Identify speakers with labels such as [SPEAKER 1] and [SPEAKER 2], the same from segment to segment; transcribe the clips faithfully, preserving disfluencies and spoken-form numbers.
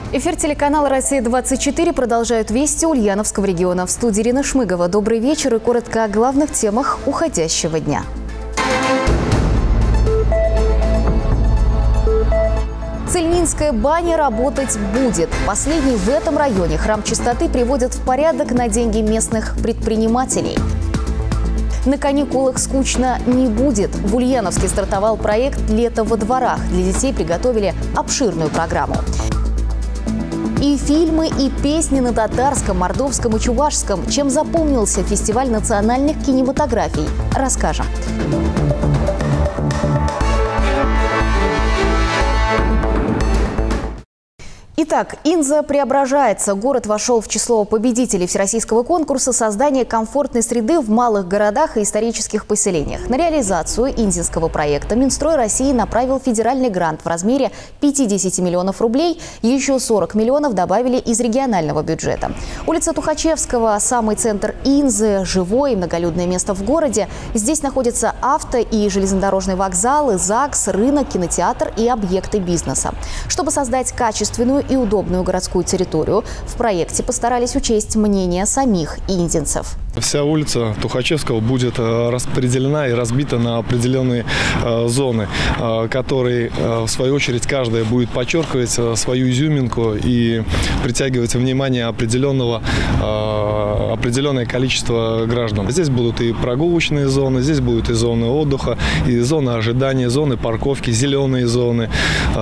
[SPEAKER 1] Эфир телеканала «Россия двадцать четыре» продолжают вести Ульяновского региона. В студии Ирина Шмыгова. Добрый вечер и коротко о главных темах уходящего дня. Цельнинская баня работать будет. Последний в этом районе храм чистоты приводят в порядок на деньги местных предпринимателей. На каникулах скучно не будет. В Ульяновске стартовал проект «Лето во дворах». Для детей приготовили обширную программу. И фильмы, и песни на татарском, мордовском и чувашском. Чем запомнился фестиваль национальных кинематографий, расскажем. Итак, Инза преображается. Город вошел в число победителей всероссийского конкурса создания комфортной среды в малых городах и исторических поселениях. На реализацию инзинского проекта Минстрой России направил федеральный грант в размере пятидесяти миллионов рублей. Еще сорок миллионов добавили из регионального бюджета. Улица Тухачевского – самый центр Инзы, живое и многолюдное место в городе. Здесь находятся авто- и железнодорожные вокзалы, ЗАГС, рынок, кинотеатр и объекты бизнеса. Чтобы создать качественную и удобную городскую территорию, в проекте постарались учесть мнение самих инзинцев.
[SPEAKER 2] Вся улица Тухачевского будет распределена и разбита на определенные э, зоны, э, которые, э, в свою очередь, каждая будет подчеркивать э, свою изюминку и притягивать внимание определенного, э, определенное количество граждан. Здесь будут и прогулочные зоны, здесь будут и зоны отдыха, и зоны ожидания, зоны парковки, зеленые зоны.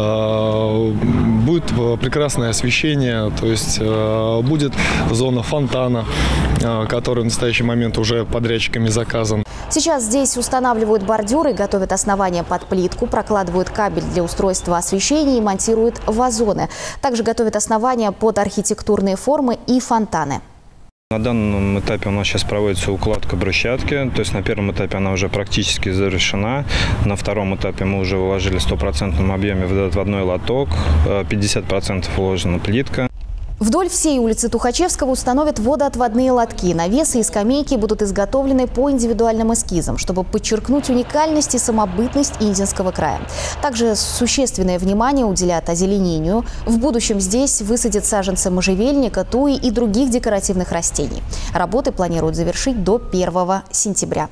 [SPEAKER 2] Э, будет прекрасное освещение, то есть э, будет зона фонтана, э, которая в настоящий момент уже подрядчиками заказан.
[SPEAKER 1] Сейчас здесь устанавливают бордюры, готовят основания под плитку, прокладывают кабель для устройства освещения и монтируют вазоны. Также готовят основания под архитектурные формы и фонтаны.
[SPEAKER 3] На данном этапе у нас сейчас проводится укладка брусчатки, то есть на первом этапе она уже практически завершена, на втором этапе мы уже вложили в стопроцентном объеме в отводной лоток, пятьдесят процентов вложена плитка.
[SPEAKER 1] Вдоль всей улицы Тухачевского установят водоотводные лотки. Навесы и скамейки будут изготовлены по индивидуальным эскизам, чтобы подчеркнуть уникальность и самобытность Инзинского края. Также существенное внимание уделят озеленению. В будущем здесь высадят саженцы можжевельника, туи и других декоративных растений. Работы планируют завершить до первого сентября.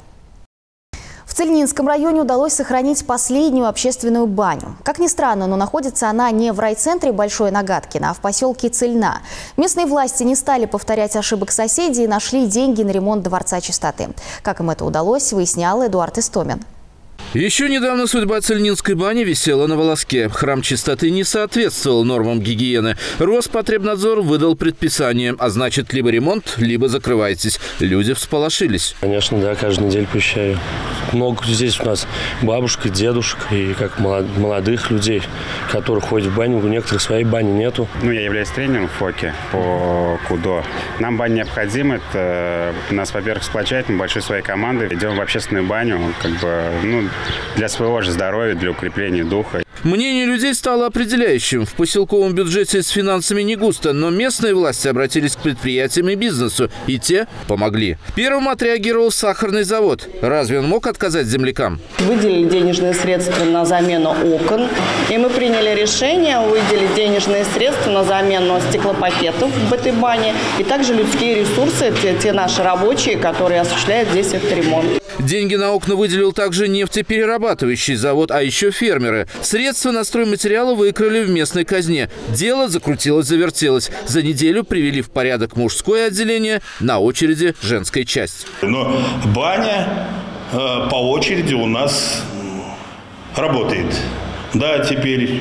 [SPEAKER 1] В Цельнинском районе удалось сохранить последнюю общественную баню. Как ни странно, но находится она не в райцентре Большое Нагаткино, а в поселке Цельна. Местные власти не стали повторять ошибок соседей и нашли деньги на ремонт Дворца чистоты. Как им это удалось, выяснял Эдуард Истомин.
[SPEAKER 4] Еще недавно судьба Цельнинской бани висела на волоске. Храм чистоты не соответствовал нормам гигиены. Роспотребнадзор выдал предписание, а значит, либо ремонт, либо закрывайтесь. Люди всполошились.
[SPEAKER 5] Конечно, да, каждую неделю посещаю. Много здесь у нас бабушка, дедушек и как молодых людей, которые ходят в баню. У некоторых своей бани нету.
[SPEAKER 6] Ну, я являюсь тренером в ФОКе по КУДО. Нам баня необходима. Это нас, во-первых, сплочает. Мы большой своей командой идем в общественную баню, как бы, ну, для своего же здоровья, для укрепления духа.
[SPEAKER 4] Мнение людей стало определяющим. В поселковом бюджете с финансами не густо, но местные власти обратились к предприятиям и бизнесу, и те помогли. Первым отреагировал сахарный завод. Разве он мог отказать землякам?
[SPEAKER 7] Выделили денежные средства на замену окон, и мы приняли решение выделить денежные средства на замену стеклопакетов в этой бане, и также людские ресурсы, те, те наши рабочие, которые осуществляют здесь этот ремонт.
[SPEAKER 4] Деньги на окна выделил также нефтеперерабатывающий завод, а еще фермеры. Средства на стройматериалы выкрали в местной казне. Дело закрутилось-завертелось. За неделю привели в порядок мужское отделение, на очереди женская часть.
[SPEAKER 8] Но баня э, по очереди у нас работает. Да, теперь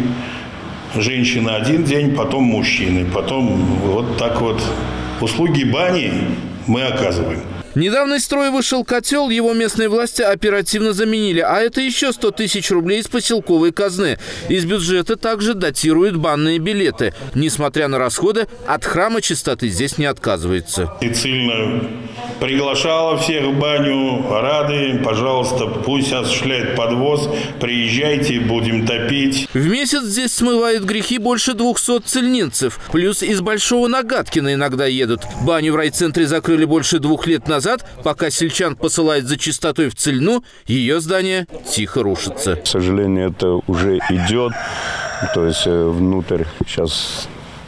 [SPEAKER 8] женщины один день, потом мужчины. Потом вот так вот услуги бани мы оказываем.
[SPEAKER 4] Недавно из строя вышел котел, его местные власти оперативно заменили. А это еще сто тысяч рублей из поселковой казны. Из бюджета также датируют банные билеты. Несмотря на расходы, от храма чистоты здесь не отказывается.
[SPEAKER 8] Сильно приглашала всех в баню, рады, пожалуйста, пусть осуществляет подвоз, приезжайте, будем топить.
[SPEAKER 4] В месяц здесь смывают грехи больше двухсот цельнинцев. Плюс из Большого Нагаткина иногда едут. Баню в райцентре закрыли больше двух лет назад. Пока сельчан посылают за чистотой в Цельну, ее здание тихо рушится.
[SPEAKER 9] К сожалению, это уже идет. То есть внутрь сейчас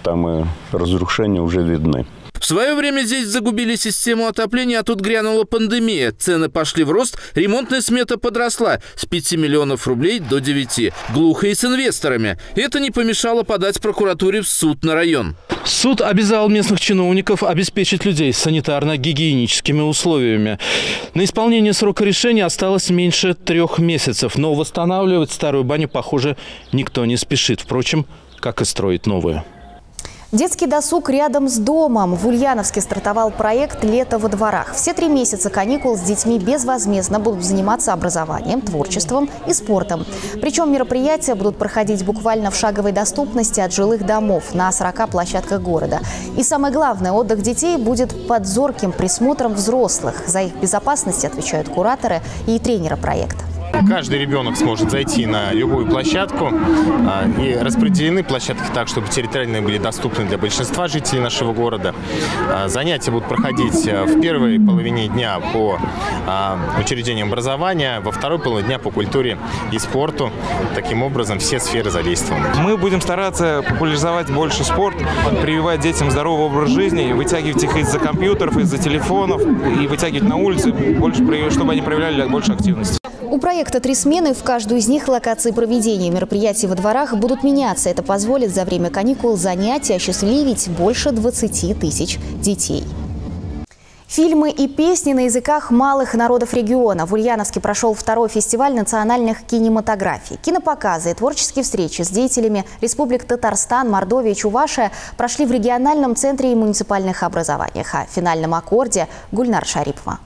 [SPEAKER 9] там и разрушения уже видны.
[SPEAKER 4] В свое время здесь загубили систему отопления, а тут грянула пандемия. Цены пошли в рост, ремонтная смета подросла с пяти миллионов рублей до девяти. Глухо и с инвесторами. Это не помешало подать прокуратуре в суд на район.
[SPEAKER 10] Суд обязал местных чиновников обеспечить людей санитарно-гигиеническими условиями. На исполнение срока решения осталось меньше трех месяцев. Но восстанавливать старую баню, похоже, никто не спешит. Впрочем, как и строить новую.
[SPEAKER 1] Детский досуг рядом с домом. В Ульяновске стартовал проект «Лето во дворах». Все три месяца каникул с детьми безвозмездно будут заниматься образованием, творчеством и спортом. Причем мероприятия будут проходить буквально в шаговой доступности от жилых домов на сорока площадках города. И самое главное, отдых детей будет под зорким присмотром взрослых. За их безопасность отвечают кураторы и тренеры проекта.
[SPEAKER 11] Каждый ребенок сможет зайти на любую площадку, и распределены площадки так, чтобы территориально были доступны для большинства жителей нашего города. Занятия будут проходить в первой половине дня по учреждениям образования, во второй половине дня по культуре и спорту. Таким образом, все сферы задействованы.
[SPEAKER 12] Мы будем стараться популяризовать больше спорт, прививать детям здоровый образ жизни, вытягивать их из-за компьютеров, из-за телефонов и вытягивать на улице, больше, чтобы они проявляли больше активности.
[SPEAKER 1] У проекта три смены. В каждую из них локации проведения мероприятий во дворах будут меняться. Это позволит за время каникул занять и осчастливить больше двадцати тысяч детей. Фильмы и песни на языках малых народов региона. В Ульяновске прошел второй фестиваль национальных кинематографий. Кинопоказы и творческие встречи с деятелями республик Татарстан, Мордовия и Чувашия прошли в региональном центре и муниципальных образованиях. А в финальном аккорде Гульнар Шарипова.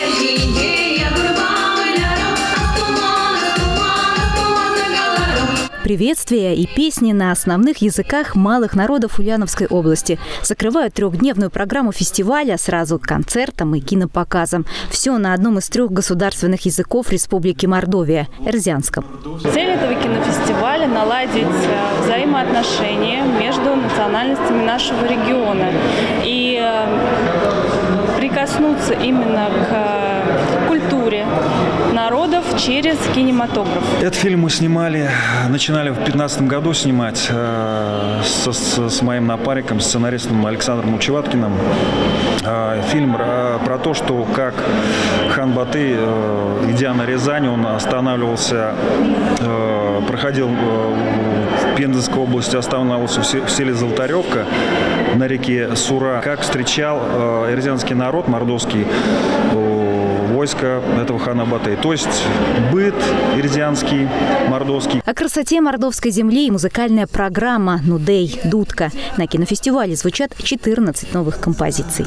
[SPEAKER 13] Приветствия и песни на основных языках малых народов Ульяновской области закрывают трехдневную программу фестиваля сразу концертом и кинопоказом. Все на одном из трех государственных языков Республики Мордовия – эрзянском.
[SPEAKER 14] Цель этого кинофестиваля – наладить взаимоотношения между национальностями нашего региона и прикоснуться именно к культуре народов через кинематограф.
[SPEAKER 15] Этот фильм мы снимали, начинали в две тысячи пятнадцатом году снимать э, с, с, с моим напарником, сценаристом Александром Учеваткиным. Э, фильм э, про то, что как хан Баты, э, идя на Рязань, он останавливался, э, проходил э, в Пензенской области, останавливался в селе Золотаревка на реке Сура. Как встречал э, эрзянский народ, мордовский, э, войско этого хана Баты. То есть быт эрзянский, мордовский.
[SPEAKER 13] О красоте мордовской земли и музыкальная программа «Нудей», «Дудка». На кинофестивале звучат четырнадцать новых композиций.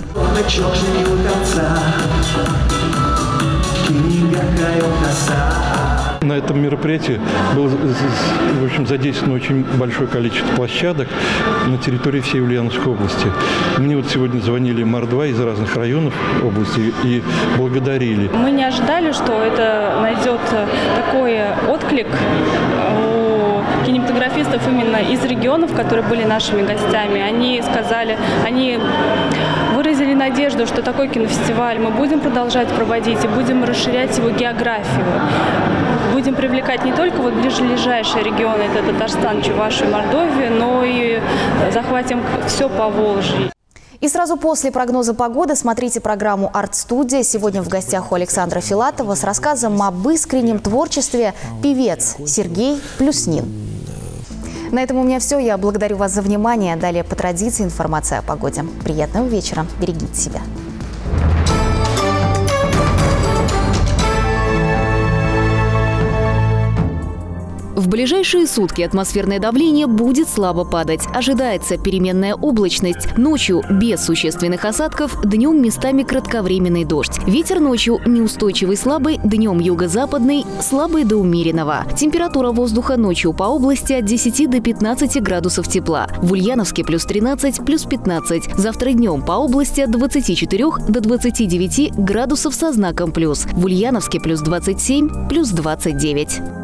[SPEAKER 10] На этом мероприятии было, в общем, задействовано очень большое количество площадок на территории всей Ульяновской области. Мне вот сегодня звонили мордва из разных районов области и благодарили.
[SPEAKER 14] Мы не ожидали, что это найдет такой отклик у кинематографистов именно из регионов, которые были нашими гостями. Они сказали, они выразили надежду, что такой кинофестиваль мы будем продолжать проводить и будем расширять его географию. Будем привлекать не только вот ближайшие регионы, это Татарстан, Чувашия, Мордовия, но и захватим все Поволжье.
[SPEAKER 1] И сразу после прогноза погоды смотрите программу «Арт-студия». Сегодня в гостях у Александра Филатова с рассказом об искреннем творчестве певец Сергей Плюснин. На этом у меня все. Я благодарю вас за внимание. Далее по традиции информация о погоде. Приятного вечера. Берегите себя. В ближайшие сутки атмосферное давление будет слабо падать. Ожидается переменная облачность. Ночью без существенных осадков, днем местами кратковременный дождь. Ветер ночью неустойчивый слабый, днем юго-западный, слабый до умеренного. Температура воздуха ночью по области от десяти до пятнадцати градусов тепла. В Ульяновске плюс тринадцать, плюс пятнадцать. Завтра днем по области от двадцати четырёх до двадцати девяти градусов со знаком плюс. В Ульяновске плюс двадцать семь, плюс двадцать девять.